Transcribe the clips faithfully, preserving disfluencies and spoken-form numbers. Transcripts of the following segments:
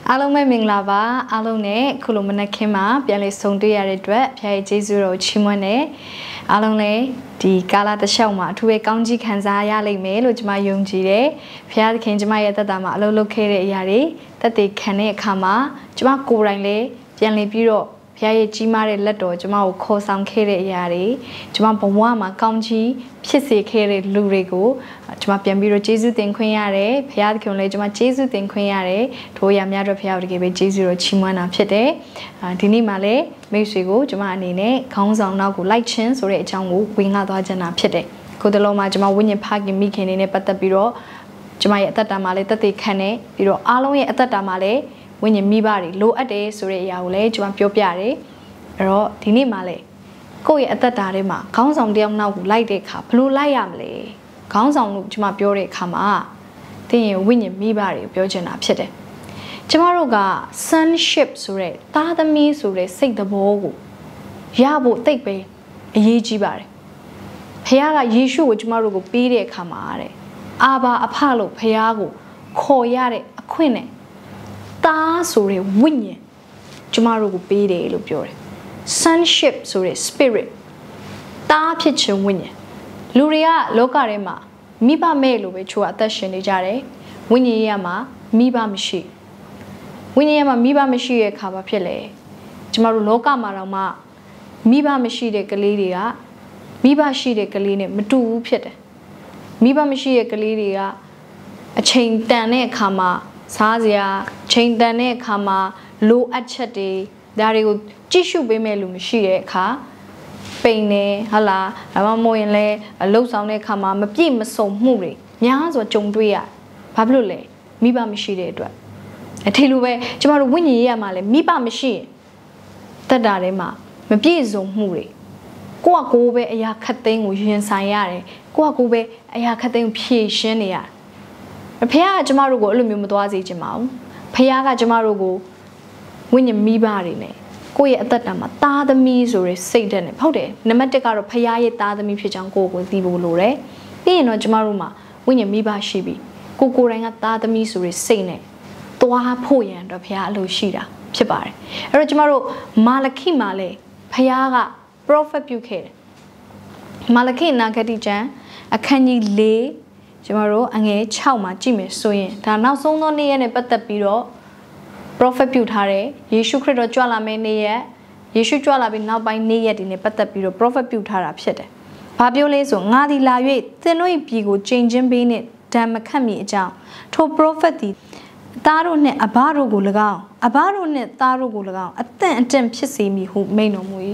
အားလုံးပဲမင်္ဂလာပါအားလုံးနဲ့ခုလိုမနက်ခင်းမှာပြန်လည်ဆုံတွေ့ရတဲ့အတွက်ဖခင်ရဲ့ကျေးဇူးတော်ချီးမွမ်းနေအားလုံးလည်းဒီကာလတစ်လျှောက်မှာအထူးပဲကောင်းကြီးခံစားရလိမ့်မယ်လို့ကျွန်မယုံကြည်တယ်ဖခင်သခင်ကျွန်မရဲ့သက်တာမှာအလုပ်လုပ်ခဲ့တဲ့အရာတွေသက်သေခံတဲ့အခါမှာကျွန်မကိုယ်တိုင်လည်းပြန်လည်ပြီးတော့ဖခင်ရဲ့ကြီးမားတဲ့လက်တော်ကျွန်မကိုခေါ်ဆောင်ခဲ့တဲ့အရာတွေကျွန်မဘဝမှာကောင်းကြီးဖြစ်စေခဲ့တဲ့လူတွေကိုကျွန်မပြန်ပြီးတော့ကျေးဇူးတင်ခွင့်ရတယ်ဖခင်သခင်လည်းကျွန်မကျေးဇူးတင်ခွင့်ရတယ်ထိုအရာများတော့ဖခင်တကယ်ပဲကျေးဇူးတော်ချီးမွမ်းတာဖြစ်တယ်ဒီနေ့မှလည်းမိတ်ဆွေကိုကျွန်မအနေနဲ့ခေါင်းဆောင်နောက်ကိုလိုက်ချင်းဆိုတဲ့အကြောင်းကိုဝင်လာသွားချင်တာဖြစ်တယ်ခုတလုံးမှာကျွန်မဝိညာဉ်ဖခင်မိခင်နေနဲ့ပတ်သက်ပြီးတော့ကျွန်မရဲ့အသက်တာမှာလည်းသက်သေခံနေပြီးတော့အားလုံးရဲ့အသက်တာမှာလည်းဝိညာဉ်မိဘတွေလိုအပ်တယ်ဆိုတဲ့အရာကိုလည်းကျွန်မပြောပြတယ်အဲ့တော့ဒီနေ့မှလည်းကိုယ့်ရဲ့အသက်တာထဲမှာခေါင်းဆောင်တယောက်နောက်ကိုလိုက်တဲ့အခါဘယ်လိုလိုက်ရမလဲခေါင်းဆောင်လို့ကျွန်မပြောတဲ့အခါမှာတင်းရဲ့ဝိညာဉ်မိဘတွေကိုပြောချင်တာဖြစ်တယ်ကျွန်မတို့က sonship ဆိုတဲ့သားသမီးဆိုတဲ့စိတ်သဘောကိုရဖို့တိတ်ပဲအရေးကြီးပါတယ်ဖခင်ကယေရှုကိုကျွန်မတို့ကိုပေးတဲ့အခါမှာတဲ့အာဘာအဖလို့ဖခင်ကိုခေါ်ရတဲ့အခွင့်နဲ့သားဆိုတဲ့ဝိညာဉ်ကျမတို့ကိုပေးတယ်လို့ပြောတယ် sonship ဆိုတဲ့ spirit သားဖြစ်ခြင်းဝိညာဉ်လူတွေကလောကထဲမှာမိဘမဲ့လို့ပဲချိုးအသက်ရှင်နေကြတယ်ဝိညာဉ်ရေးမှာမိဘမရှိဝိညာဉ်ရေးမှာမိဘမရှိရဲ့အခါဘာဖြစ်လဲကျမတို့လောကမှာတော့မှမိဘမရှိတဲ့ကလေးတွေကမိဘရှိတဲ့ကလေးနဲ့မတူဘူးဖြစ်တယ်မိဘမရှိတဲ့ကလေးတွေကအချိန်တန်တဲ့အခါမှာစားစရာချိန်တန်တဲ့အခါမှာလိုအပ်ချက်တွေဒါတွေကိုကြည့်ရှုပေးမဲ့လူမရှိတဲ့အခါပိန်နေဟလာဒါမှမဟုတ်ရင်လည်းလှုပ်ဆောင်တဲ့အခါမှာမပြည့်မစုံမှုတွေများစွာကြုံတွေ့ရဘာဖြစ်လို့လဲမိဘမရှိတဲ့အတွက်အထီလိုပဲကျမတို့ဝိညာဉ်ရေးရမှာလဲမိဘမရှိရင်တက်တာထဲမှာမပြည့်စုံမှုတွေကိုယ့်အကိုပဲအရာခတ်သိမ်းကိုရင်ဆိုင်ရတယ်ကိုယ့်အကိုပဲအရာခတ်သိမ်းဖြည့်ရှင်းနေရတယ်ဖခင်ကကျမတို့ကိုအဲ့လိုမျိုးမသွားစေချင်ပါဘူးဖခင်ကကျမတို့ကိုဝိညာဉ်မိဘတွေနဲ့ကိုယ့်ရဲ့အသက်တာမှာသားသမီးဆိုတဲ့စိတ်ဓာတ်နဲ့ဟုတ်တယ်နံပါတ်တစ်ကတော့ဖခင်ရဲ့သားသမီးဖြစ်ကြောင်းကိုယ့်ကိုသိဖို့လိုတယ်ပြီးရင်တော့ကျမတို့မှာဝိညာဉ်မိဘရှိပြီကိုကိုယ်တိုင်ကသားသမီးဆိုတဲ့စိတ်နဲ့သွားဖို့ရန်တော့ဖခင်အလိုရှိတာဖြစ်ပါတယ်အဲ့တော့ကျမတို့မာလခိမှာလည်းဖခင်က prophet ပြုခဲ့တယ်မာလခိနာဂတိကျမ်းအခန်းကြီး၄ကျွန်တော်တို့အငယ်၆မှာကြည့်မယ်ဆိုရင်ဒါနောက်ဆုံးသောနေ့ရက်နဲ့ပတ်သက်ပြီးတော့ prophet ပြုထားတယ်ယေရှုခရစ်တော်ကြွလာမယ့်နေ့ရက်ယေရှုကြွလာပြီးနောက်ပိုင်းနေ့ရက်တွေနဲ့ပတ်သက်ပြီးတော့ prophet ပြုထားတာဖြစ်တယ်။ဘာပြောလဲဆိုငါသည်လာ၍သင်တို့၏ပြည်ကိုချိန်ချင်းပေးနှင့်ဓမ္မခတ်မည်အကြောင်းထို prophet သည်သားတို့နှင့်အဘတို့ကို၎င်းအဘတို့နှင့်သားတို့ကို၎င်းအသင့်အတင့်ဖြစ်စေမည်ဟုမိန့်တော်မူ၏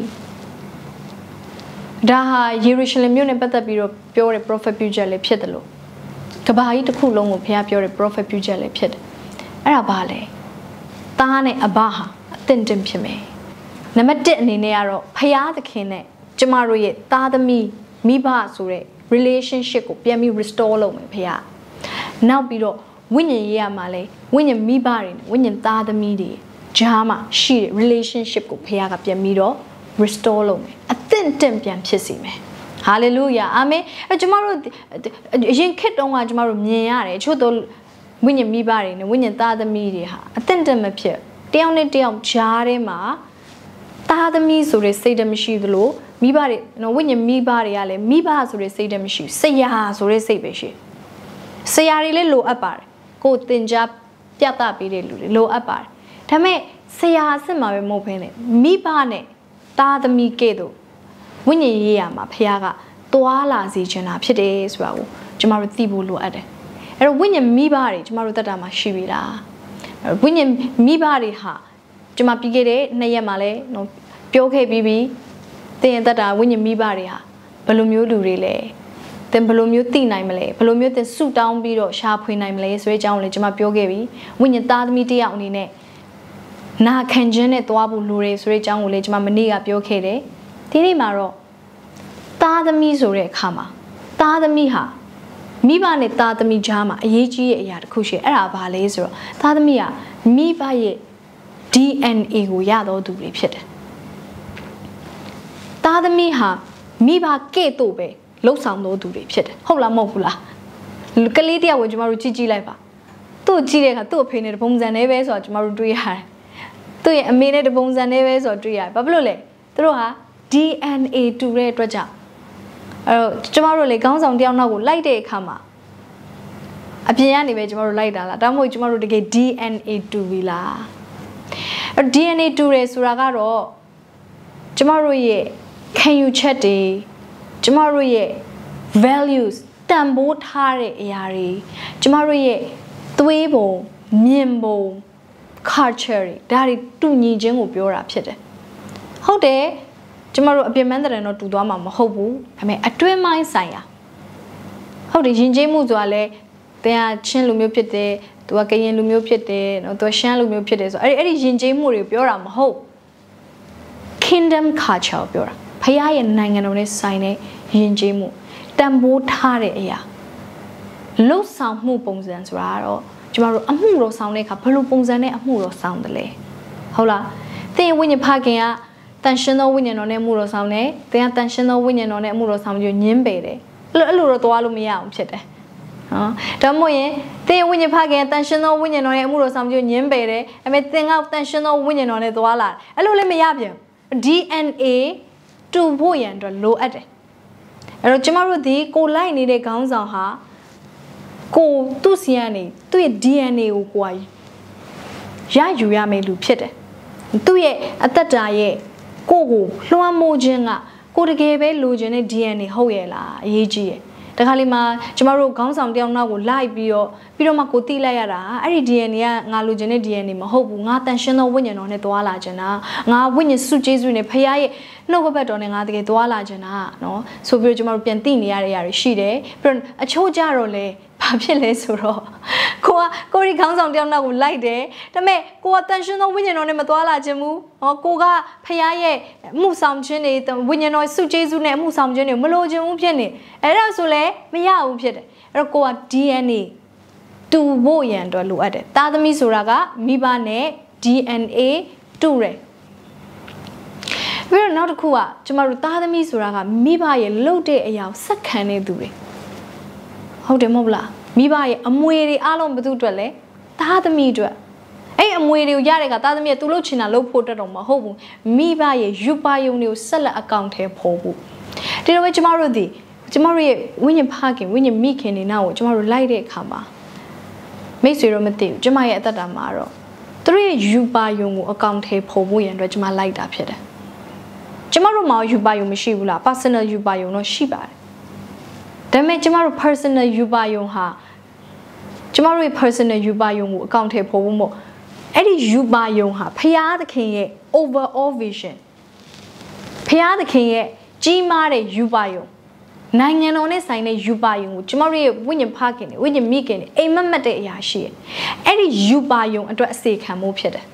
။ဒါဟာယေရုရှလင်မြို့နဲ့ပတ်သက်ပြီးတော့ပြောတဲ့ prophet ပြုချက်လည်းဖြစ်တယ်လို့ကဘာကြီးတစ်ခုလုံးကိုဘုရားပြောတဲ့ prophet ပြုချက်လည်းဖြစ်တယ်အဲ့ဒါဘာလဲသားနဲ့အဘဟာအသင့်တင်ဖြစ်မယ်နံပါတ်တစ်အနေနဲ့ကတော့ဘုရားသခင်နဲ့ကျမတို့ရဲ့သားသမီးမိဘဆိုတဲ့ relationship ကိုပြန်ပြီး restore လုပ်မယ်ဘုရားနောက်ပြီးတော့ဝိညာဉ်ရေးရမှာလဲဝိညာဉ်မိဘတွေနဲ့ဝိညာဉ်သားသမီးတွေဂျားမှာရှိတဲ့ relationship ကိုဘုရားကပြန်ပြီးတော့ restore လုပ်မယ်အသင့်တင်ပြန်ဖြစ်စေမယ်ဟာလေလုယာအာမင်အဲကျမတို့အရင်ခေတ်တုန်းကကျမတို့မြင်ရတယ်ချို့တော့ဝိညာဉ်မိဘတွေနဲ့ဝိညာဉ်သားသမီးတွေဟာအသင့်တမဖြစ်တယောက်နဲ့တယောက်ဂျားထဲမှာသားသမီးဆိုတဲ့စိတ်ဓာတ်မရှိသလိုမိဘတွေနော်ဝိညာဉ်မိဘတွေကလည်းမိဘဆိုတဲ့စိတ်ဓာတ်မရှိဆရာဆိုတဲ့စိတ်ပဲရှိဆရာတွေလည်းလိုအပ်ပါတယ်ကိုယ်သင်ကြားပြသပေးတဲ့လူတွေလိုအပ်ပါတယ်ဒါပေမဲ့ဆရာအစ်စ်မှာပဲမဟုတ်ဘဲနဲ့မိဘနဲ့သားသမီးကဲ့သို့ဝိညာဉ်ရေးရမှာဖခင်ကသွားလာစေချင်တာဖြစ်တယ်ဆိုတာကိုကျမတို့သိဖို့လိုအပ်တယ်အဲ့တော့ဝိညာဉ်မိဘတွေကျမတို့တက်တာမှာရှိပြီလားဝိညာဉ်မိဘတွေဟာကျမပြီးခဲ့တဲ့နှစ်ရက်မှာလည်းပြောခဲ့ပြီးပြီသင်ရဲ့တက်တာဝိညာဉ်မိဘတွေဟာဘယ်လိုမျိုးလူတွေလဲသင်ဘယ်လိုမျိုးသိနိုင်မလဲဘယ်လိုမျိုးသင်ဆုတောင်းပြီးတော့ရှာဖွေနိုင်မလဲဆိုတဲ့အကြောင်းကိုလည်းကျမပြောခဲ့ပြီဝိညာဉ်သားသမီးတယောက်အနေနဲ့နာခံခြင်းနဲ့သွားဖို့လိုတယ်ဆိုတဲ့အကြောင်းကိုလည်းကျမမနေ့ကပြောခဲ့တယ်ဒီနေ့မှာတော့သားသမီးဆိုတဲ့အခါမှာသားသမီးဟာမိဘနဲ့သားသမီးကြားမှာအရေးကြီးတဲ့အရာတစ်ခုရှိအဲ့ဒါဘာလဲဆိုတော့သားသမီးကမိဘရဲ့ D N A ကိုရတော့သူတွေဖြစ်တယ်သားသမီးဟာမိဘကဲ့သို့ပဲလှုပ်ဆောင်တော့သူတွေဖြစ်တယ်ဟုတ်လားမဟုတ်ဘူးလားကလေးတယောက်ကိုကျမတို့ကြည့်ကြည့်လိုက်ပါသူ့ကြည့်တဲ့အခါသူ့အဖေနဲ့ပုံစံနဲ့ပဲဆိုတော့ကျမတို့တွေးရတယ်သူ့ရဲ့အမေနဲ့ပုံစံနဲ့ပဲဆိုတော့တွေးရတယ်ဘာဖြစ်လို့လဲသူတို့ဟာ D N A တူတဲ့အတွက်ကြောင့်အဲ့တော့ကျမတို့လေခေါင်းဆောင်တယောက်နောက်ကိုလိုက်တဲ့အခါမှာအပြင်ကနေပဲကျမတို့လိုက်တာလားဒါမှမဟုတ်ကျမတို့တကယ် D N A တူပြီလားအဲ့ D N A တူတယ်ဆိုတာကတော့ကျမတို့ရဲ့ခံယူချက်တွေကျမတို့ရဲ့ values တန်ဖိုးထားတဲ့အရာတွေကျမတို့ရဲ့သွေးပုံမြင်ပုံ culture တွေဒါတွေတူညီခြင်းကိုပြောတာဖြစ်တယ်ဟုတ်တယ်ကျမတို့အပြင်ပန်းတဲ့တော့တူသွားမှာမဟုတ်ဘူးဒါပေမဲ့အတွင်းပိုင်းဆိုင်ရာဟုတ်တယ်ယဉ်ကျေးမှုဆိုတာလဲတရားချင်းလူမျိုးဖြစ်တယ်သူကကရင်လူမျိုးဖြစ်တယ်နော်သူရှမ်းလူမျိုးဖြစ်တယ်ဆိုအဲ့ဒီအဲ့ဒီယဉ်ကျေးမှုတွေပြောတာမဟုတ် kingdom culture ပြောတာဖခင်ရဲ့နိုင်ငံတော်နဲ့ဆိုင်တဲ့ယဉ်ကျေးမှုတန်ဖိုးထားတဲ့အရာလှုပ်ဆောင်မှုပုံစံဆိုတာကတော့ကျမတို့အမှုတော်ဆောင်တဲ့အခါဘယ်လိုပုံစံနဲ့အမှုတော်ဆောင်တယ်လဲဟုတ်လားသင်ဝိညာဉ်ဖခင်ကတန်ရှင်းသောဝိညာဉ်တော်နဲ့အမှုတော်ဆောင်တယ်သင်ကတန်ရှင်းသောဝိညာဉ်တော်နဲ့အမှုတော်ဆောင်ပြီးညင်းပယ်တယ်အဲ့လိုအဲ့လိုတော့သွားလို့မရအောင်ဖြစ်တယ်နော်ဒါမှမဟုတ်ရင်သင်ဝိညာဉ်ဖခင်တန်ရှင်းသောဝိညာဉ်တော်နဲ့အမှုတော်ဆောင်ပြီးညင်းပယ်တယ်အဲ့မဲ့သင်ကတန်ရှင်းသောဝိညာဉ်တော်နဲ့သွားလာအဲ့လိုလည်းမရပြန် D N A တူဖို့ရန်အတွက်လိုအပ်တယ်အဲ့တော့ကျမတို့ဒီကိုလိုက်နေတဲ့ခေါင်းဆောင်ဟာကိုသူ့စီကနေသူ့ရဲ့ D N A ကိုကိုယ်ရယူရမယ်လူဖြစ်တယ်သူ့ရဲ့အသက်တာရဲ့ကိုကိုလွှမ်းမိုးခြင်းကကိုတကယ်ပဲလိုချင်တဲ့ D N A ဟုတ်ရဲ့လားအရေးကြီးရဲ့တခါလေးမှာကျမတို့ခေါင်းဆောင်တယောက်နောက်ကိုလိုက်ပြီးတော့ပြီးတော့မှကိုတိလိုက်ရတာအဲ့ဒီ D N A ကငါလိုချင်တဲ့ D N A မဟုတ်ဘူးငါတန်ရှင်းသောဝိညာဉ်တော်နဲ့သွားလာချင်တာငါဝိညာဉ်စုကျေးဇူးနဲ့ဖခင်ရဲ့နှုတ်ကပတ်တော်နဲ့ငါတကယ်သွားလာချင်တာနော်ဆိုပြီးတော့ကျမတို့ပြန်သိနေရတဲ့ຢာတွေရှိတယ်ပြီးတော့အချို့ကြတော့လေဘာဖြစ်လဲဆိုတော့ကိုကကိုရီခေါင်းဆောင်တယောက်နောက်ကိုလိုက်တယ်ဒါပေမဲ့ကိုကတန်ရှင်းသောဝိညာဉ်တော်နဲ့မသွားလာခြင်းဘူးဟောကိုကဖခင်ရဲ့မှုဆောင်ခြင်းတွေဝိညာဉ်တော်စုကျေးဇူးနဲ့မှုဆောင်ခြင်းတွေမလိုချင်ဘူးဖြစ်နေအဲ့ဒါဆိုလဲမရဘူးဖြစ်တယ်အဲ့တော့ကိုက D N A တူဖို့ရန်အတွက်လိုအပ်တယ်သားသမီးဆိုတာကမိဘနဲ့ D N A တူတယ်ပြီးတော့နောက်တစ်ခုကကျမတို့သားသမီးဆိုတာကမိဘရဲ့လှုပ်တဲ့အရာကိုစက္ခံနေသူတွေဟုတ်တယ်မဟုတ်လားမိဘရဲ့အမွေတွေအားလုံးဘယ်သူအတွက်လဲသားသမီးအတွက်အဲ့အမွေတွေကိုရတဲ့ကသားသမီးကသူလှုပ်ချင်တာလှုပ်ဖို့တက်တော့မဟုတ်ဘူးမိဘရဲ့ယူပါယုံတွေကိုဆက်လက်အကောင့်ထဲပေါ်ဖို့ဒီလိုပဲကျမတို့ဒီကျမတို့ရဲ့ဝိညာဉ်ဖခင်ဝိညာဉ်မိခင်တွေနောက်ကိုကျမတို့လိုက်တဲ့အခါမှာမိတ်ဆွေတို့မသိဘူးကျမရဲ့အသက်တာမှာတော့သူတို့ရဲ့ယူပါယုံကိုအကောင့်ထဲပေါ်ဖို့ရန်အတွက်ကျမလိုက်တာဖြစ်တယ်ကျမတို့မှာယူပါယုံမရှိဘူးလား personal ယူပါယုံတော့ရှိပါတယ်ဒါပေမဲ့ကျမတို့ personal ယူပါယုံဟာကျမတို့ရဲ့ personal ယူပါယုံကိုအကောင့်ထဲပေါ်ဖို့မို့အဲ့ဒီယူပါယုံဟာဖျားသခင်ရဲ့ overall vision ဖျားသခင်ရဲ့ကြီးမားတဲ့ယူပါယုံနိုင်ငံတော်နဲ့ဆိုင်တဲ့ယူပါယုံကိုကျမတို့ရဲ့ဝိညာဉ်ဖခင်တွေဝိညာဉ်မိခင်တွေအိမ်မက်မက်တဲ့အရာရှိရဲ့အဲ့ဒီယူပါယုံအတွက်အစေခံမှုဖြစ်တယ်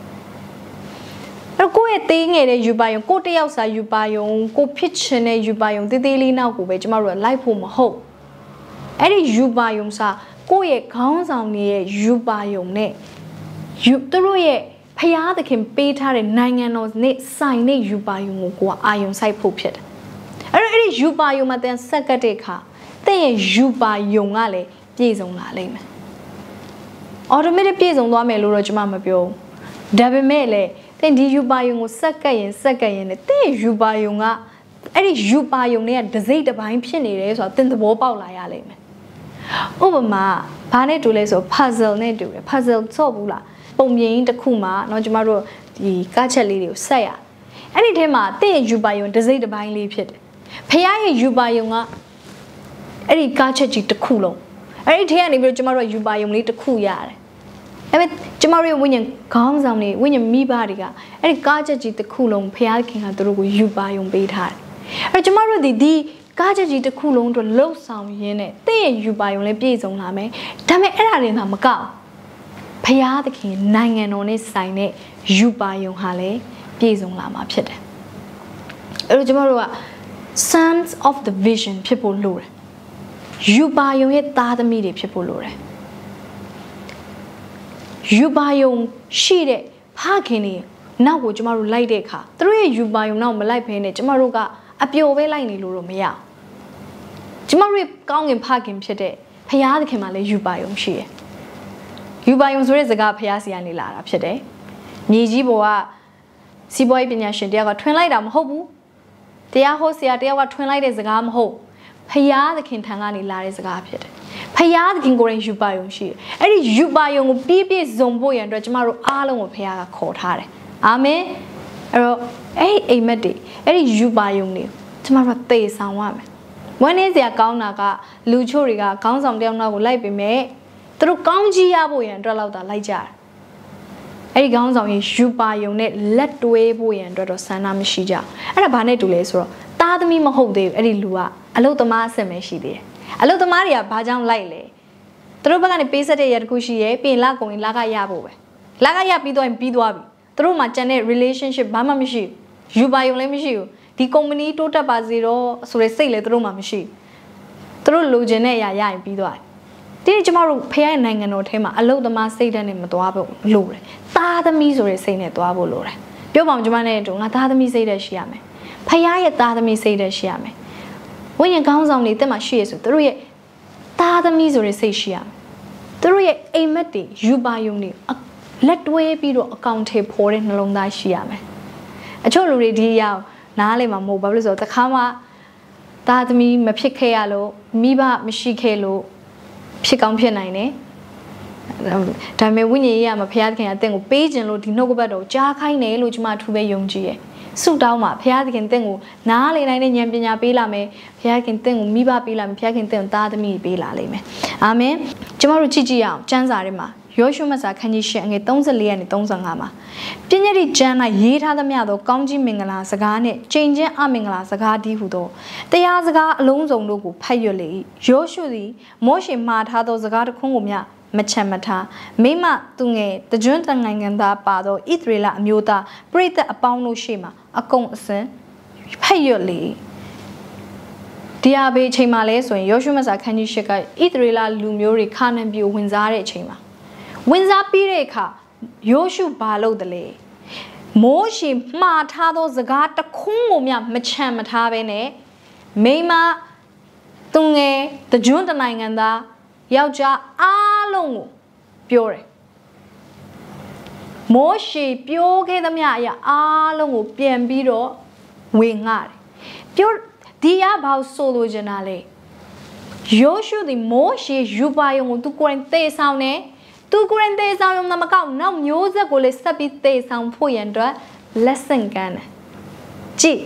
အဲ့ကိုယ့်ရဲ့သေးငယ်တဲ့ယူပါယုံကိုတယောက်စာယူပါယုံကိုဖြစ်ချင်တဲ့ယူပါယုံသေးသေးလေးနောက်ကိုပဲကျမတို့ကလိုက်ဖို့မဟုတ်အဲ့ဒီယူပါယုံစာကိုယ့်ရဲ့ခေါင်းဆောင်တွေရဲ့ယူပါယုံနဲ့ယူသူတို့ရဲ့ဖျားသခင်ပေးထားတဲ့နိုင်ငံတော်နဲ့ဆိုင်တဲ့ယူပါယုံကိုကိုကအာယုံစိုက်ဖို့ဖြစ်တယ်အဲ့တော့အဲ့ဒီယူပါယုံမှာတန်ဆက်ကတဲ့အခါတင့်ရဲ့ယူပါယုံကလည်းပြည့်စုံလာလိမ့်မယ် automatic ပြည့်စုံသွားမယ်လို့တော့ကျမမပြောဘူးဒါပေမဲ့လည်းတင်ဒီယူပါယုံကိုစက်ကပ်ရင်စက်ကပ်ရင်လည်းတင်ယူပါယုံကအဲ့ဒီယူပါယုံတွေကဒစိမ့်တစ်ပိုင်းဖြစ်နေတယ်ဆိုတော့တင်သဘောပေါက်လာရလိမ့်မယ်ဥပမာဘာနဲ့တူလဲဆို puzzle နဲ့တူတယ် puzzle ဆော့ဘူးလားပုံပြင်တစ်ခုမှာเนาะကျမတို့ဒီကားချက်လေးတွေကိုဆက်ရအဲ့ဒီထဲမှာတင်ယူပါယုံဒစိမ့်တစ်ပိုင်းလေးဖြစ်တယ်ဖခင်ရဲ့ယူပါယုံကအဲ့ဒီကားချက်ကြီးတစ်ခုလုံးအဲ့ဒီထဲကနေပြီးတော့ကျမတို့ယူပါယုံလေးတစ်ခုရတယ်အဲ့မဲ့ကျမတို့ရဲ့ဝိညာဉ်ခေါင်းဆောင်တွေဝိညာဉ်မိဘတွေကအဲ့ဒီကားချက်ကြီးတစ်ခုလုံးဖခင်ကသူတို့ကိုယူပါယုံပေးထားတယ်အဲ့ကျမတို့ဒီဒီကားချက်ကြီးတစ်ခုလုံးအတွက်လှုပ်ဆောင်ရင်းနဲ့တင့်ရဲ့ယူပါယုံလေးပြည့်စုံလာမယ်ဒါပေမဲ့အဲ့ဒါတွေသာမကောက်ဖခင်နိုင်ငံတော်နဲ့ဆိုင်တဲ့ယူပါယုံဟာလည်းပြည့်စုံလာမှာဖြစ်တယ်အဲ့တော့ကျမတို့က sons of the vision ဖြစ်ဖို့လိုတယ်ယူပါယုံရဲ့သားသမီးတွေဖြစ်ဖို့လိုတယ်ယူပါယုံရှိတဲ့ဖခင်တွေနောက်ကိုကျမတို့လိုက်တဲ့အခါသူတို့ရဲ့ယူပါယုံနောက်မလိုက်ဘဲနဲ့ကျမတို့ကအပျော်ပဲလိုက်နေလို့တော့မရအောင်ကျမတို့ကောင်းကင်ဖခင်ဖြစ်တဲ့ဖခင်သခင်မှာလည်းယူပါယုံရှိတယ်ယူပါယုံဆိုတဲ့စကားဖျားစီကနေလာတာဖြစ်တယ်မြေကြီးပေါ်ကစီးပွားရေးပညာရှင်တယောက်ကထွင်လိုက်တာမဟုတ်ဘူးတရားဟောဆရာတယောက်ကထွင်လိုက်တဲ့စကားမဟုတ်ဖျားသခင်ထံကနေလာတဲ့စကားဖြစ်တယ်ဖျားသခင်ကိုယ်တိုင်ယူပါယုံရှိတယ်အဲ့ဒီယူပါယုံကိုပြည့်ပြည့်စုံဖို့ရန်အတွက်ကျမတို့အားလုံးကိုဖျားကခေါ်ထားတယ်အာမင်အဲ့တော့အဲ့ဒီအိမ်မက်တွေအဲ့ဒီယူပါယုံတွေကျမတို့သေဆောင်ရမယ်ဝမ်းနည်းစရာကောင်းတာကလူချို့တွေကခေါင်းဆောင်တယောက်နောက်ကိုလိုက်ပေမဲ့သူတို့ကောင်းကြီးရဖို့ရန်အတွက်လောက်တာလိုက်ကြတယ်အဲ့ဒီခေါင်းဆောင်ရဲ့ယူပါယုံနဲ့လက်တွဲဖို့ရန်အတွက်တော့ဆန္ဒမရှိကြအဲ့ဒါဘာနဲ့တူလဲဆိုတော့သားသမီးမဟုတ်သေးဘူးအဲ့ဒီလူကအလုတ်သမားအဆင့်ပဲရှိသေးတယ်အလုတ်သမားတွေကဘာကြောင့်လိုက်လဲသူတို့ဘက်ကနေပေးဆက်တဲ့ရတခုရှိရဲပြင်လာကုန်ရင်လာကရဖို့ပဲလာကရပြီးတော့ပြီးသွားပြီသူတို့မှကျန်တဲ့ relationship ဘာမှမရှိဘူးယူပါယုံလည်းမရှိဘူးဒီ company တိုးတက်ပါစေတော့ဆိုတဲ့စိတ်လည်းသူတို့မှမရှိဘူးသူတို့လိုချင်တဲ့အရာရရင်ပြီးသွားတယ်ဒီကျမတို့ဖခင်ရဲ့နိုင်ငံတော်ထဲမှာအလုတ်သမားစိတ်ဓာတ်နဲ့မသွားဖို့လိုတယ်သားသမီးဆိုတဲ့စိတ်နဲ့သွားဖို့လိုတယ်ပြောပါဦးကျမနဲ့တူငါသားသမီးစိတ်ဓာတ်ရှိရမယ်ဖခင်ရဲ့သားသမီးစိတ်ဓာတ်ရှိရမယ်ဝိညာဉ်ကောင်းဆောင်တွေတက်မှရှိရဆိုသူတို့ရဲ့သားသမီးဆိုတဲ့စိတ်ရှိရမယ်သူတို့ရဲ့အိမ်မက်တွေယူပါယုံတွေလက်တွဲပြီးတော့အကောင့်ထဲပေါ်တဲ့နှလုံးသားရှိရမယ်အချို့လူတွေဒီအရာနားလေမှာမဟုတ်ဘာလို့လဲဆိုတော့တခါမှသားသမီးမဖြစ်ခဲ့ရလို့မိဘမရှိခဲ့လို့ဖြစ်ကောင်းဖြစ်နိုင်တယ်ဒါပေမဲ့ဝိညာဉ်ရေးရမှာဘုရားသခင်အသင်ကိုပေးခြင်းလို့ဒီနှုတ်ကပတ်တော်ကြားခိုင်းတယ်လို့ကျွန်မထူပဲယုံကြည်ရယ်ဆုတောင်းမှာဘုရားသခင်သင်ကိုနားလေနိုင်တဲ့ဉာဏ်ပညာပေးလာမယ်ဘုရားသခင်သင်ကိုမိဘပေးလာမယ်ဘုရားသခင်သင်ကိုသားသမီးပေးလာလိမ့်မယ်အာမင်ကျွန်တော်တို့ကြည့်ကြည့်ရအောင်ကျမ်းစာထဲမှာယောရှုမတ်စာခန်းကြီးရှစ်အငယ်သုံးဆယ်လေးကနေသုံးဆယ်ငါမှာပညတ်တိကျမ်း၌ရေးထားသမျှသောကောင်းကြီးမင်္ဂလာစကားနှင့်ကျင့်ခြင်းအမင်္ဂလာစကားတည်းဟုသောတရားစကားအလုံးစုံတို့ကိုဖတ်ရွတ်လေ၏ယောရှုသည်မောရှေမှားထားသောစကားတစ်ခွန်းကိုမျှမချမ်းမထားမိမသူငယ်တကျွန်းတနိုင်ငံသားပါသောဣသရေလအမျိုးသားပရိသတ်အပေါင်းတို့ရှေ့မှာအကုန်အစင်ဖတ်ရွတ်လေဒီအဘေးချိန်မှာလဲဆိုရင်ယောရှုမတ်စာခန်းကြီးရှစ်ကဣသရေလလူမျိုးတွေခါနန်ပြည်ဝင်စားတဲ့အချိန်မှာဝင်စားပြီးတဲ့အခါယောရှုဘာလုပ်တယ်လဲမိုးရှည်မှားထားသောစကားတစ်ခုကိုမျှမချမ်းမထားဘဲနဲ့မိမသူငယ်တကျွန်းတနိုင်ငံသားယောက်ျားအားလုံးကိုပြောတယ်မိုးရှည်ပြောခဲ့သမျှအရာအားလုံးကိုပြန်ပြီးတော့ဝေငှတယ်ပြောဒီအဘောက်ဆိုလိုချင်တာလေယောရှုဒီမိုးရှည်ယူပါယုံကိုသူကိုယ်တိုင်သေဆောင်တယ်သူကိုယ်တိုင်သေဆောင်ရုံနဲ့မကောက်နောက်မျိုးဆက်ကိုလည်းဆက်ပြီးသေဆောင်ဖို့ရန်အတွက် lesson ကမ်းတယ်ကြည့်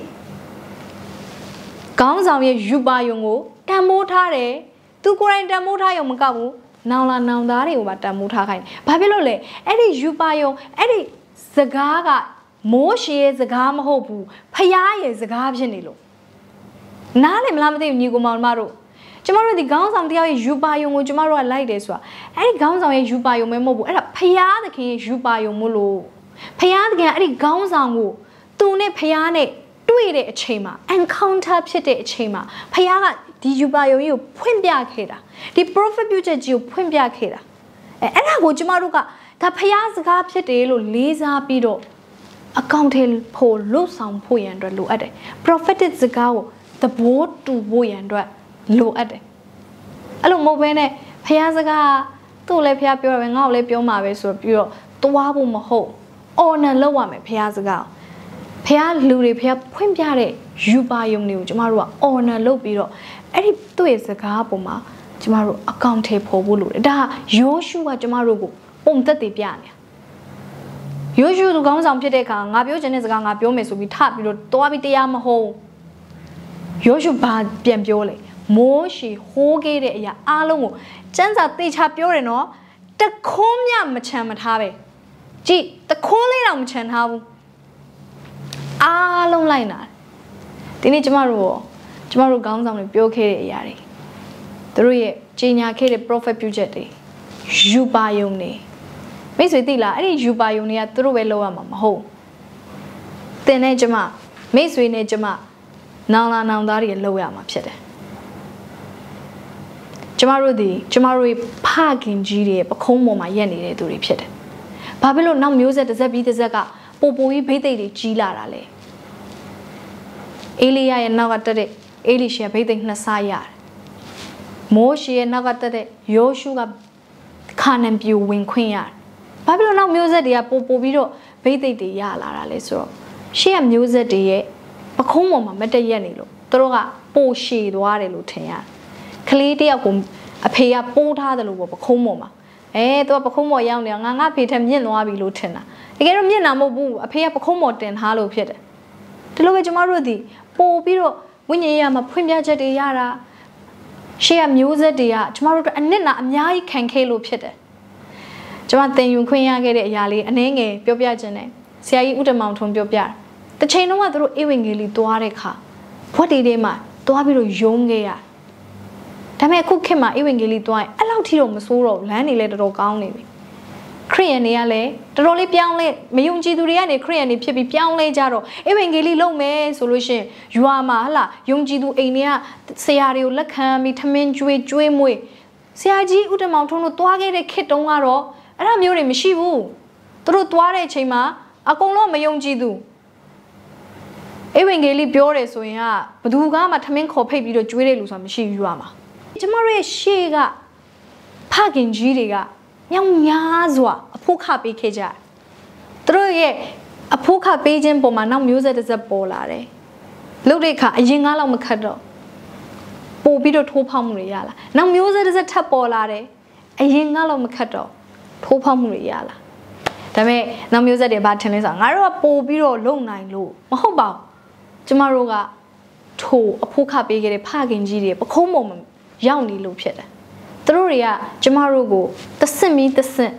ကောင်းဆောင်ရဲ့ယူပါယုံကိုတန်မိုးထားတယ်သူကိုယ်တိုင်တန်မိုးထားရုံမကောက်ဘူးနောင်လာနောင်သားတွေကိုပါတန်မိုးထားခိုင်းတယ်ဘာဖြစ်လို့လဲအဲ့ဒီယူပါယုံအဲ့ဒီစကားကမိုးရှည်ရဲ့စကားမဟုတ်ဘူးဖျားရဲ့စကားဖြစ်နေလို့နားလည်းမလားမသိဘူးညီကောင်မောင်မတို့ကျမတို့ဒီခေါင်းဆောင်တယောက်ရဲ့ယူပါယုံကိုကျမတို့ကလိုက်တယ်ဆိုတာအဲ့ဒီခေါင်းဆောင်ရဲ့ယူပါယုံပဲမဟုတ်ဘူးအဲ့ဒါဖျားသခင်ရဲ့ယူပါယုံမို့လို့ဖျားသခင်အဲ့ဒီခေါင်းဆောင်ကိုသူနဲ့ဖျားနဲ့တွေ့တဲ့အချိန်မှာ encounter ဖြစ်တဲ့အချိန်မှာဖျားကဒီယူပါယုံကြီးကိုဖွင့်ပြခဲ့တာဒီ prophet ပြုချက်ကြီးကိုဖွင့်ပြခဲ့တာအဲအဲ့ဒါကိုကျမတို့ကဒါဖျားစကားဖြစ်တယ်လို့လေးစားပြီးတော့အကောင့်ထဲဖို့လှုပ်ဆောင်ဖို့ရန်အတွက်လိုအပ်တယ် prophetic စကားကိုသဘောတူဖို့ရန်အတွက်လိုအပ်တယ်အဲ့လိုမဟုတ်ဘဲနဲ့ဖျားစကားသူ့လည်းဖျားပြောရမယ်ငါ့ကိုလည်းပြောမှာပဲဆိုပြီးတော့တွားဖို့မဟုတ် honor လုပ်ရမယ်ဖျားစကားဖျားလူတွေဖျားဖွင့်ပြတဲ့ယူပါယုံတွေကိုကျမတို့က honor လုပ်ပြီးတော့အဲ့ဒီသူ့ရဲ့စကားပုံမှာကျမတို့အကောင့်ထဲပေါ်ဖို့လိုတယ်ဒါယောရှုကကျမတို့ကိုပုံသက်တည်ပြနေတာယောရှုသူကောင်းဆောင်ဖြစ်တဲ့အခါငါပြောချင်တဲ့စကားငါပြောမယ်ဆိုပြီးထပြီးတော့တွားပြီးတရားမဟုတ်ယောရှုဘာပြန်ပြောလဲမိုးရှည်ဟိုးခဲ့တဲ့အရာအားလုံးကိုစံစာသေချာပြောတယ်နော်တခွန်းမြမချမ်းမထားပဲကြည့်တခွန်းလေးတော့မချမ်းထားဘူးအားလုံးလိုက်နာဒီနေ့ကျမတို့ရောကျမတို့ခေါင်းဆောင်တွေပြောခဲ့တဲ့အရာတွေသူတို့ရဲ့ကြီးညာခဲ့တဲ့ prophet ပြုချက်တွေယူပါယုံတွေမိတ်ဆွေသိလားအဲ့ဒီယူပါယုံတွေကသူတို့ပဲလောက်ရမှာမဟုတ်သင်နဲ့ကျမမိတ်ဆွေနဲ့ကျမနောင်လာနောင်သားတွေလောက်ရမှာဖြစ်တယ်ကျမတို့ဒီကျမတို့ဖခင်ကြီးတွေပခုံးပေါ်မှာရက်နေတဲ့သူတွေဖြစ်တယ်။ဘာဖြစ်လို့နောက်မျိုးဆက်တစ်ဆက်ပြီးတစ်ဆက်ကပိုပိုကြီးဘိသိက်တွေကြီးလာတာလဲ။အေလိယရဲ့နောက်ကတက်တဲ့အေလိရှေဘိသိက်နှစ်ဆရတယ်။မိုးရှေရဲ့နောက်ကတက်တဲ့ယောရှုကခ Cannon Pew Wing Queen. Babylon music, they are Popobito, Bete Yala, so she a music, a Pacoma, Metayanilo, Droga, Poshi, Duare Lutea. Cledia, a pay a pota the Luba, Pacomoma. Eh, to Pacomo young, young, and I paid him yen wabi lieutenant. Again, a Mianamu, a pay a Pacomo ten Hallow Pit. The Lovajamarudi, Popiro, Winyama, Premier Jetty Yara. She a music, dear, tomorrow, and then a Yai can Kalo Pit. Jonathan, you queen get it yali, and enge, Biobia Jene. See, I would a mountain Biobia. The chain of other Ewingly Duareca. What did they ma? Duabiro Yongea. Tame cook him at Ewingly Dwai, allowed him Masuro, Lanny let it all down. Korean yale, the rolly pianle, Mayunji Duriani, Korean, Pipi Pianle Jaro, Ewingly low me solution. You are Mahala, Yungji du Ania, Seario Lakam, Vitamin Jue Juemwe. See, I G would a mountain of Duage, a kit on Aro. And I'm your Mishivu. Through Tuare Chema, a colon my young Jidu. Even gaily pure so ya, but who got my taminko pay to jewelry lose on Mishi Yuama. Jamare Shiga Pagin Jiriga, young Yazwa, a poka bekeja. Through ye a poka bejan boma now music as a bolare. Lodeka, a yingala macado. Bobito topam reala. Now music is a tapolare, a yingala macado. Popamuriala. Dame, no music about tennis. I wrote a pobiro long nine low. Mahoba Jamaroga to a poka big a pagin G, but common youngly looped. Thoria Jamarogo, the semi the sin.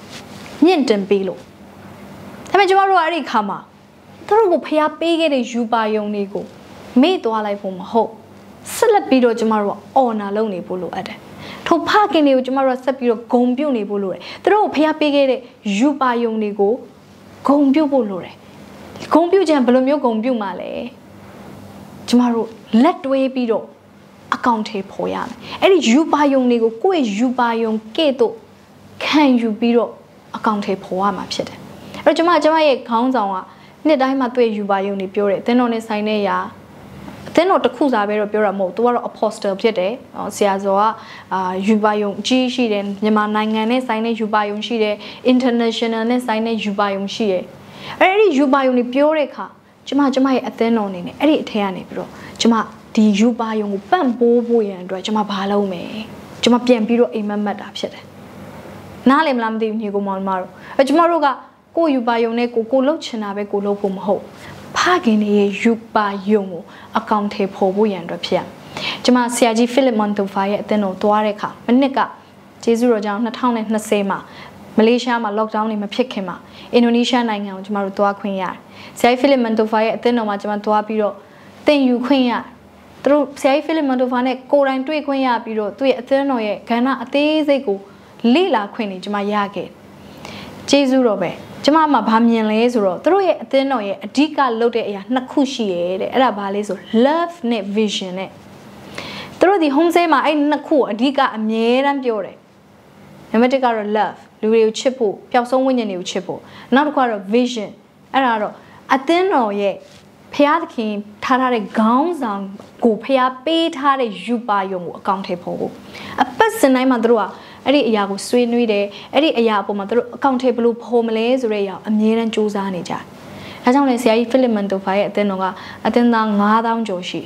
Yenton below. Dame Jamaro Arikama. Thorough pay up big a juba young nego. Made to a life from hope. Celebido Jamaro on a lonely polo at it. To park in the Jamara Sapiro Gombuni Bulure. Throw pay a big Yuba Yonigo Gombu Bulure. Gombu Jambalomio Gombu Male. Jamaro, let way bedo. Account a poyam. Any Yuba Yonigo, go as Yuba Yon Keto. Can you bedo? Account a poem upset. Rajama Jama counts on Nedima to Yuba Yoni Pure, then on a sign. Then not the Kuza very pure mode to our apostle Piede, or Siazoa, Jubayum G she then Yamanangane, sign Jubayum she, international sign Jubayum she. Every Jubayum Pureca, Jama Jama at the non in any Tiani bro. Jama, the Jubayum Bambo boy and Jama Palo me. Jama Pian Biro Imam upset. Nalim Lam de Nigomon Maro. A Jamaroga, go you buy your neck, go look Chinabe, go locum ho. Pagin a yuba yomo, account tape hobo and rapia. Jama Siaji Philip Montofire at the no Tuareca, Manica, Jesu down the town at Nasema, Malaysia, my lockdown in Mapikima, Indonesia, nine out Marutua Queen Yard. Say Philip Montofire at the no Majamantua Piro, then you Queen Yard. Through Say Philip Montofane, go and three Queen Yard Piro, three at the no, Cana a days ago, Lila Queen Jamayake. Jesu Robe. Jamama Pamian Lazaro, throw it then no a dica loaded a nakushi, Arabales, love net vision. Throw the home say my naku, a dica a mere and pure. A medical love, Louis Chipo, Piasso winning you chipo, not quite a vision. Araro, a then no ye. Piatkin, Tarare gowns on go pay a bait hard as you buy your account table. A person I'm a drawer. Eri Yago sweet nude, Eri Ayapo mother accountable homelays rea, a near and Josanija. As only say filament of fire at the Noga, at the Nang Joshi.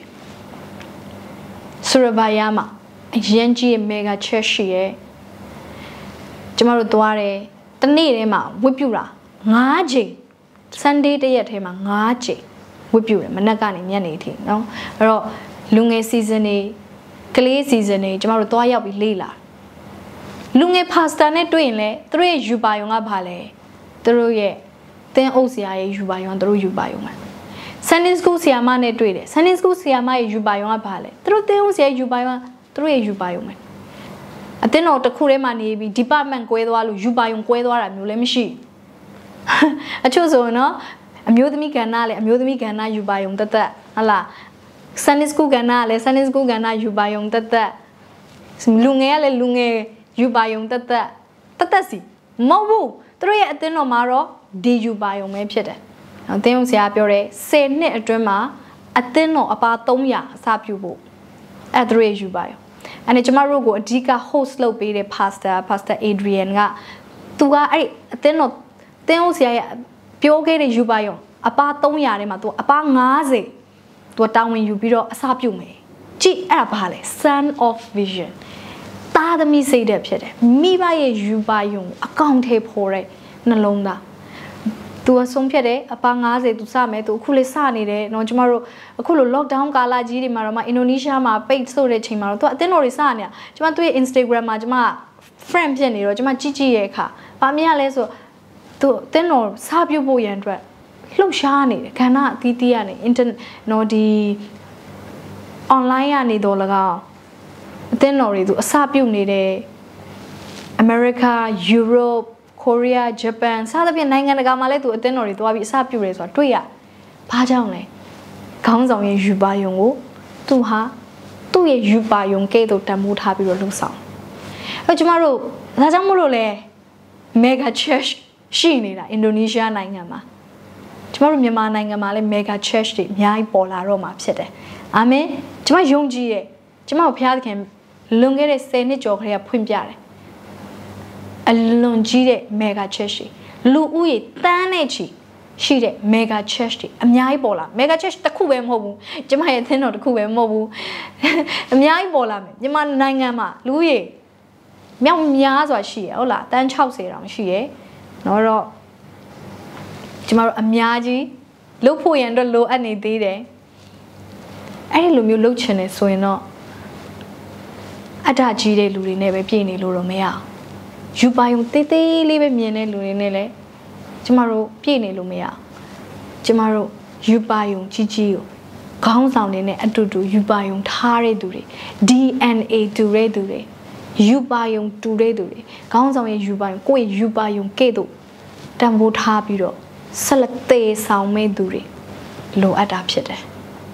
Surabayama, Genji mega cheshi. Jamaro Duare, the Nirema, Whipura, Naji. Sunday day at him, Naji. Whipura, Managani, Yanity, no? Or Lunge season, Clay season, Jamaro Toya with Lila. Lunge pasta ne twinle, three you buy on a ballet. Through ye, then O C I you buy on the you buy on. Sunday school see a man at twin, Sunday school see a my you buy on a ballet. Through the O C I you buy on three you buy on. At the note, the Kure money be department Quedo, you buy on Quedo and Mulemishi. I chose no, a mutami canale, a mutami cana you buy on that. Allah Sunday school canale, Sunday school cana you buy on that. Some lunge, lunge. You buy on that Tatasi. Mobu, three at the Nomaro, did you buy on my pit? Now then, say up your say net a drama, at the no about Tomya, Sapubo. At the race you buy. အဲ့ကျမတို့ကိုအဓိက host လုပ်ပေးတဲ့ pastor pastor Adrian ကသူကအဲ့အတင်းတော့တင်းဦးဆရာရဲ့ပြောခဲ့တဲ့ယူပါယုံအပါthree hundredထဲမှာသူအပါfiftyသူတောင်းဝင်ယူပြီးတော့အစပြုမယ်ကြည့်အဲ့ဒါဘာလဲ Son of Vision တာသမီစိတ်တဲ့ဖြစ်တယ်မိဘရဲ့ယူပါယုံအကောင့်ထဲပေါ်တဲ့နှလုံးသားသူအဆုံးဖြတ်တယ်အပါfiftyသူစမယ်သူအခုလေးစနေတယ်เนาะကျမတို့အခုလို lockdown ကာလကြီးတွေမှာတော့မှအင်ဒိုနီးရှားမှာပိတ်ဆို့တဲ့ချိန်မှာတော့သူအတင်းတော်တွေစနေတာကျမသူ့ရဲ့ Instagram မှာကျမ friend ဖြစ်နေတော့ကျမကြည့်ကြည့်ရဲ့အခါဘာမြင်ရလဲဆိုသူအတင်းတော်စပြုတ်ဖို့ရန်အတွက်လှုပ်ရှားနေတယ်ခန္ဓာအသီးသီးကနေ internet เนาะဒီ online ကနေတော့၎င်းအတင်းတော်တွေသူအစပြုတ်နေတယ် America Europe Korea Japan စသဖြင့်နိုင်ငံတကာမှာလည်းသူအတင်းတော်တွေသွားပြီးအစပြုတယ်ဆိုတာတွေ့ရဘာကြောင့်လဲခေါင်းဆောင်ရဲ့ယူပါယုံကိုသူဟာသူ့ရဲ့ယူပါယုံကဲ့သို့တန်ဖိုးထားပြီးတော့လှုပ်ဆောင်အဲကျမတို့ဒါကြောင့်မို့လို့လဲ mega church ရှိနေတာအင်ဒိုနီးရှားနိုင်ငံမှာကျမတို့မြန်မာနိုင်ငံမှာလည်း mega church တွေအများကြီးပေါ်လာတော့မှာဖြစ်တယ်အာမင်ကျမယုံကြည်ရဲ့ကျမတို့ဘုရားသခင်လွန်ခဲ့တဲ့tenနှစ်ကျော်ခရေကဖွင့်ပြတယ်အလွန်ကြီးတဲ့ mega church တွေလူဦးရေတန်းနဲ့ချီရှိတဲ့ mega church တွေအများကြီးပေါ်လာ mega church တစ်ခုပဲမဟုတ်ဘူးကျမရဲ့အသင်းတော်တစ်ခုပဲမဟုတ်ဘူးအများကြီးပေါ်လာမယ်မြန်မာနိုင်ငံမှာလူဦးရေမြောက်များစွာရှိရဟုတ်လားတန်းsixtyတောင်ရှိရနော်တော့ကျမတို့အများကြီးလှုပ်ဖို့ရန်အတွက်လိုအပ်နေသေးတယ်အဲ့ဒီလိုမျိုးလှုပ်ချင်နေဆိုရင်တော့အတ္တကြီးတဲ့လူတွေနဲ့ပဲပြည်နေလို့တော့မရအောင်ယူပါယုံတေးသေးလေးပဲမြင်တဲ့လူတွေနဲ့လည်းကျမတို့ပြည်နေလို့မရအောင်ကျမတို့ယူပါယုံကြီးကြီးကိုခေါင်းဆောင်နေတဲ့အတူတူယူပါယုံထားတဲ့သူတွေ D N A တူတဲ့သူတွေယူပါယုံတူတဲ့သူတွေခေါင်းဆောင်ရဲ့ယူပါယုံကိုယ့်ရဲ့ယူပါယုံကဲ့သို့တန်ဖိုးထားပြီးတော့ဆက်လက်သေးဆောင်မဲ့သူတွေလိုအပ်တာဖြစ်တယ်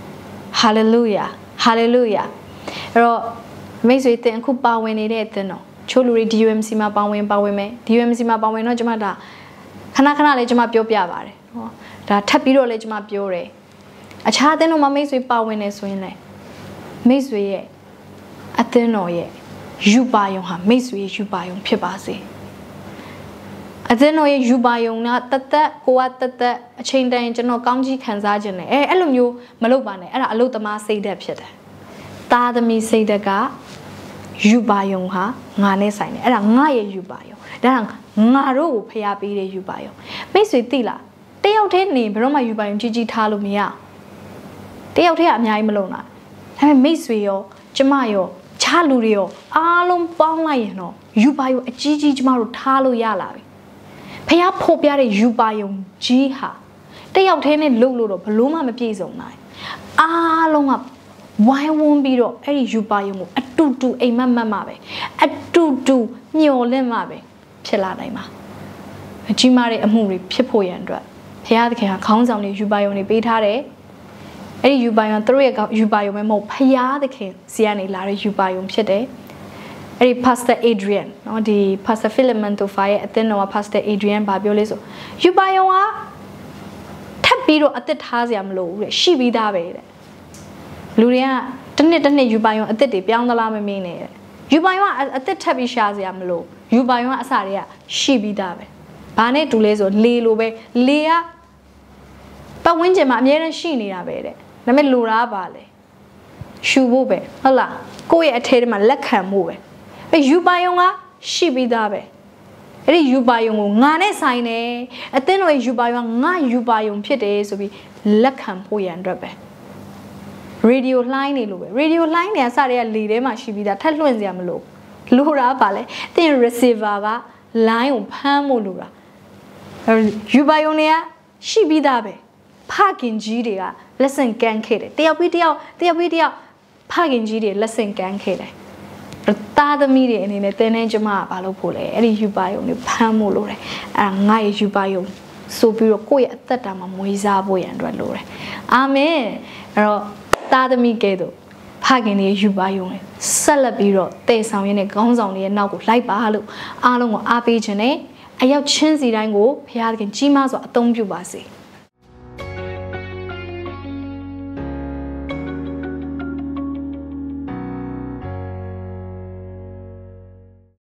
Hallelujah Hallelujah အဲ့တော့မိတ်ဆွေတင်အခုပါဝင်နေတဲ့အသင်းတော်ချို့လူတွေ D U M C မှာပါဝင်ပါဝင်မယ် D U M C မှာပါဝင်တော့ကျမဒါခဏခဏလေးကျမပြောပြပါတယ်ဟောဒါထပ်ပြီးတော့လည်းကျမပြောတယ်အခြားအသင်းတော်မှာမိတ်ဆွေပါဝင်နေဆိုရင်လည်းမိတ်ဆွေရဲ့အသင်းတော်ရဲ့ယူပါယုံဟာမိတ်ဆွေရဲ့ယူပါယုံဖြစ်ပါစေအသင်းတော်ရဲ့ယူပါယုံကတသက်ကိုကတသက်အချိန်တန်ကျွန်တော်ကောင်းကြီးခံစားခြင်းနဲ့အဲအဲ့လိုမျိုးမလုပ်ပါနဲ့အဲ့ဒါအလုသမားစိတ်ဓာတ်ဖြစ်တယ်သားသမီးစိတ်ဓာတ်ကယူပါယုံဟာငါနဲ့ဆိုင်တယ်အဲ့ဒါငါရဲ့ယူပါယုံဒါကငါတို့ကိုဖျားပေးတဲ့ယူပါယုံမိတ်ဆွေသိလားတယောက်တည်းနေဘယ်တော့မှယူပါယုံကြီးကြီးထားလို့မရတယောက်တည်းကအများကြီးမလုံးလားဒါပေမဲ့မိတ်ဆွေရောကျမရောခြားလူတွေရောအားလုံးပေါင်းလိုက်ရင်တော့ယူပါယုံအကြီးကြီးကျမတို့ထားလို့ရလာပြီဖျားဖို့ပြတဲ့ယူပါယုံကြီးဟာတယောက်တည်းနဲ့လှုပ်လို့တော့ဘလို့မှမပြည့်စုံနိုင်အားလုံးကဝိုင်းဝန်းပြီးတော့အဲ့ဒီယူပါယုံကိုအတူတူအိမ်မက်မက်မှာပဲအတူတူမျော်လင့်မှာပဲဖြစ်လာနိုင်မှာအကြီးမားတဲ့အမှုတွေဖြစ်ဖို့ရန်အတွက်ဘုရားသခင်ကခေါင်းဆောင်တွေယူပါယုံတွေပေးထားတယ်အဲ့ဒီယူပါယုံသူတို့ရဲ့ယူပါယုံပဲမဟုတ်ဘုရားသခင်စီကနေလာတဲ့ယူပါယုံဖြစ်တယ်အဲ့ဒီ Pastor Adrian เนาะဒီ Pastor Philemon Tofa ရဲ့အသင်းတော်က Pastor Adrian ဘာပြောလဲဆိုယူပါယုံကထပ်ပြီးတော့အသက်ထားစရာမလိုဘူးတဲ့ရှိပြီးသားပဲတဲ့လူတွေကတစ်နှစ်တစ်နှစ်ယူပါယုံအသက်တွေပြောင်းသလားမမင်းနဲ့ယူပါယုံကအသက်ထပ်ပြီးရှာစရာမလိုယူပါယုံကအစတွေကရှိပြီးသားပဲဘာနဲ့တူလဲဆိုလေလိုပဲလေကပတ်ဝန်းကျင်မှာအများနဲ့ရှိနေတာပဲတဲ့ဒါပေမဲ့လိုတာပါလေရှူဖို့ပဲဟုတ်လားကိုယ့်ရဲ့အထဲထဲမှာလက်ခံဖို့ပဲအဲယူပါယုံကရှိပြီးသားပဲအဲ့ဒီယူပါယုံကိုငါနဲ့ဆိုင်တယ်အသင်းတော်ရဲ့ယူပါယုံကငါယူပါယုံဖြစ်တယ်ဆိုပြီးလက်ခံဖို့ရန်အတွက်ပဲရေဒီယိုလှိုင်းနေလို့ပဲရေဒီယိုလှိုင်းနေအစတွေကလေထဲမှာရှိပြီးသားထပ်လွှင့်စရာမလိုလိုတာပါလေသင် receiver က line ကိုဖမ်းဖို့လိုတာယူပါယုံတွေကရှိပြီးသားပဲဖခင်ကြီးတွေက lesson ကန်ခဲ့တယ်တယောက်ပြီးတယောက်တယောက်ပြီးတယောက်ဖခင်ကြီးတွေ lesson ကန်ခဲ့တယ်သားသမီးတွေအနေနဲ့တင်းနေကျမကဘာလုပ်ဖို့လဲအဲ့ဒီယူပါယုံတွေဖမ်းဖို့လိုတယ်အဲ့ဒါငါရဲ့ယူပါယုံဆိုပြီးတော့ကိုယ့်ရဲ့အသက်တာမှာမွေးစားဖို့ရန်အတွက်လိုတယ်အာမင်အဲ့တော့သားသမီးကဲတော့ဖခင်တွေယူပါယုံလေဆက်လက်ပြီးတော့တည်ဆောင်ရင်းနဲ့ခေါင်းဆောင်တွေရဲ့နောက်ကိုလိုက်ပါလို့အားလုံးကိုအားပေးခြင်းနဲ့အရောက်ချင်းစီတိုင်းကိုဘုရားသခင်ကြီးမားစွာအသုံးပြုပါစေ။